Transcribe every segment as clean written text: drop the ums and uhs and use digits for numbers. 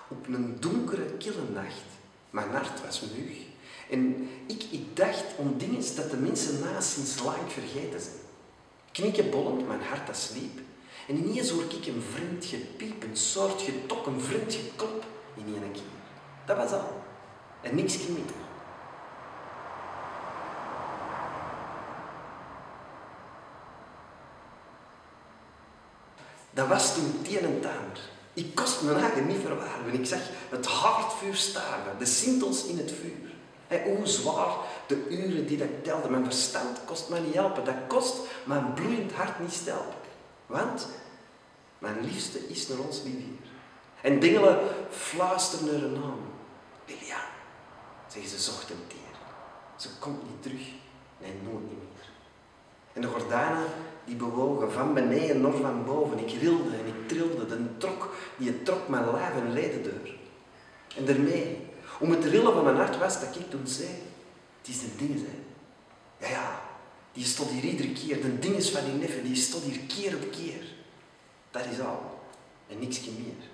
Op een donkere, kille nacht. Mijn hart was mug. En ik dacht om dingen dat de mensen naast sinds lang vergeten zijn. Knikkenbollend, mijn hart dat sliep. En ineens hoor ik een vreemd gepiep, een soort getok, een vreemd geklop in één keer. Dat was al. En niks meer. Dat was toen het een en het ander. Ik kost mijn eigen niet verwaren. Ik zag het haardvuur staren, de sintels in het vuur. En hoe zwaar de uren die ik telde. Mijn verstand kost mij niet helpen. Dat kost mijn bloeiend hart niet stelpen. Want mijn liefste is naar ons lief hier. En dingelen fluisteren haar naam. Lilian, zeggen ze zocht hem teer. Ze komt niet terug. Nee, nooit niet meer. En de gordijnen die bewogen van beneden naar van boven. Ik rilde en ik trilde. De trok die trok mijn lijf en leden deur. En daarmee, om het rillen van mijn hart was dat ik toen zei, het is de dinges, hè. Ja, die stond hier iedere keer. De dinges van die neffen, die stond hier keer op keer. Dat is al. En niks meer.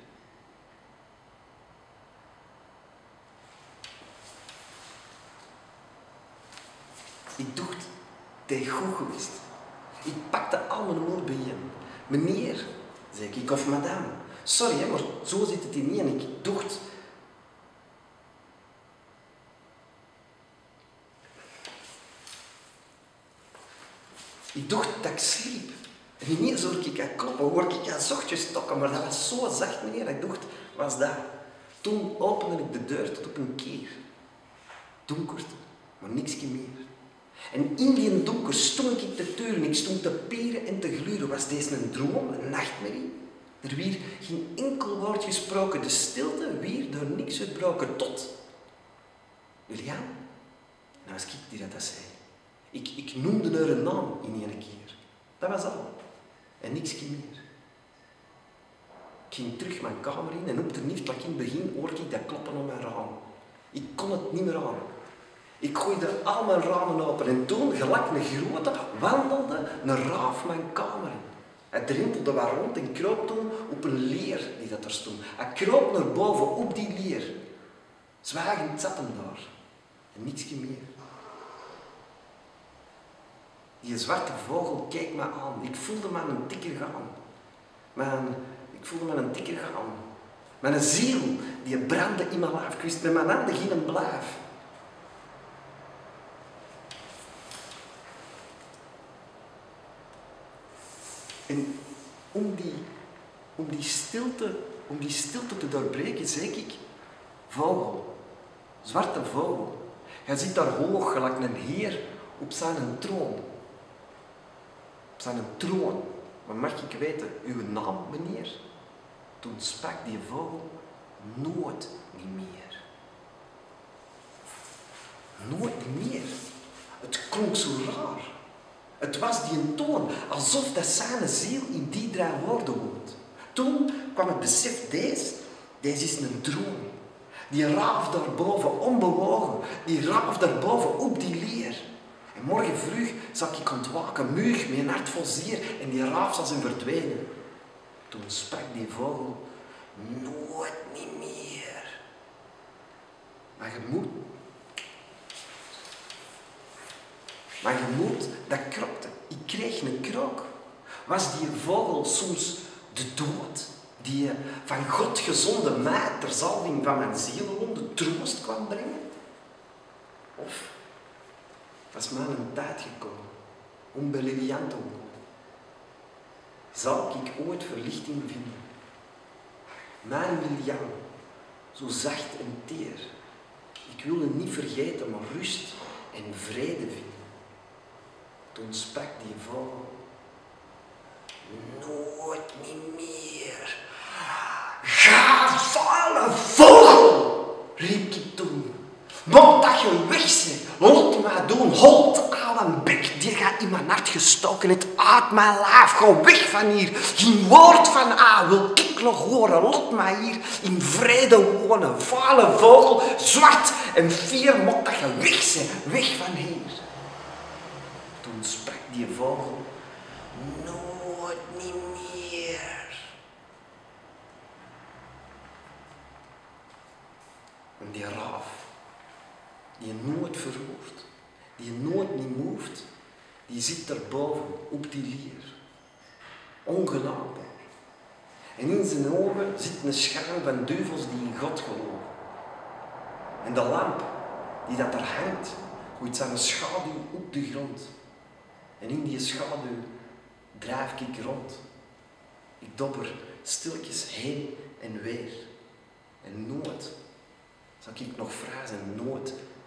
Ik dacht, het is goed geweest. Ik pakte al mijn moed bij hem. Meneer, zei ik, of madame. Sorry, hè, maar zo zit het in niet. En ik dacht... Ik dacht dat ik sliep. En ineens hoor ik haar kloppen, hoor ik haar zachtjes stokken. Maar dat was zo zacht, meneer, dat ik dacht, was dat. Toen opende ik de deur tot op een keer. Donker, maar niks meer. En in die donker stond ik te teuren, ik stond te peren en te gluren. Was deze een droom, een nachtmerrie? Er werd geen enkel woord gesproken, de stilte weer door niks uitbroken, tot... Lilian? Nou was ik die dat zei. Ik noemde haar een naam in één keer. Dat was al. En niks meer. Ik ging terug mijn kamer in en op de nift, in het begin, hoorde ik dat kloppen op mijn raam. Ik kon het niet meer aan. Ik gooide al mijn ramen open en toen, gelijk een grote, wandelde een raaf mijn kamer in. Hij drentelde wat rond en kroop toen op een leer die dat er stond. Hij kroop naar boven op die leer. Zwagend zat hem daar. En niks meer. Die zwarte vogel keek me aan. Ik voelde me een tikker gaan. Ik voelde me een tikker gaan. Mijn ziel die brandde in mijn lijf. Ik wist met mijn handen geen blijf. En om die stilte te doorbreken, zei ik, vogel, zwarte vogel, hij zit daar hoog, gelijk een heer op zijn troon. Op zijn troon. Maar mag ik weten, uw naam, meneer? Toen sprak die vogel, nooit niet meer. Nooit niet meer. Het klonk zo raar. Het was die een toon, alsof dat zijn ziel in die drie woorden woont. Toen kwam het besef, deze is een droom. Die raaf daarboven, onbewogen, die raaf daarboven op die leer. En morgen vroeg zag ik ontwaken, muug, met een hart vol zier, en die raaf zal zijn verdwenen. Toen sprak die vogel, nooit niet meer. Maar je moet, dat kropte. Ik kreeg een krook. Was die vogel soms de dood, die van God gezonde mij ter zalving van mijn zielwonde troost kwam brengen? Of was mij een tijd gekomen om bij Lilian te wonen? Zal ik ooit verlichting vinden? Mijn Lilian, zo zacht en teer. Ik wil het niet vergeten, maar rust en vrede vinden. Toen sprak die vogel, nooit niet meer. Ga vallen, vogel, riep ik toen. Mocht dat je weg bent, laat mij doen, holt aan een bek, die gaat in mijn hart gestoken, het uit mijn lijf, ga weg van hier. Geen woord van A wil ik nog horen, laat mij hier in vrede wonen. Vuile vogel, zwart en fier, mocht dat je weg bent, weg van hier. Toen sprak die vogel, nooit niet meer. die je nooit verhoort, die je nooit niet moeft, die zit daarboven, op die lier. Ongenaakbaar. En in zijn ogen zit een schaam van duivels die in God geloven. En de lamp die dat er hangt, gooit zijn schaduw op de grond. En in die schaduw drijf ik rond. Ik dobber stilletjes heen en weer. En nooit zal ik nog vrij zijn, nooit